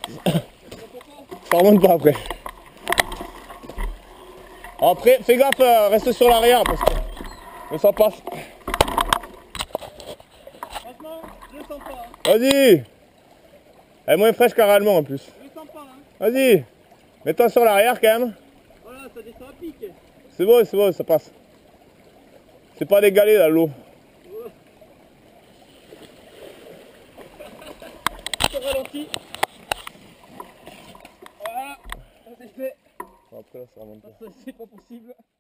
Ça remonte pas après. Après, fais gaffe, reste sur l'arrière parce que mais ça passe. Franchement, je le sens pas. Hein. Vas-y. Elle est moins fraîche qu'un en plus. Je le sens pas. Hein. Vas-y. Mets-toi sur l'arrière quand même. Voilà, ça descend à pic. C'est bon, ça passe. C'est pas des galets là, l'eau. Je ralentis. Voilà, ça c'est fait. Après là, ça remonte pas. C'est pas possible.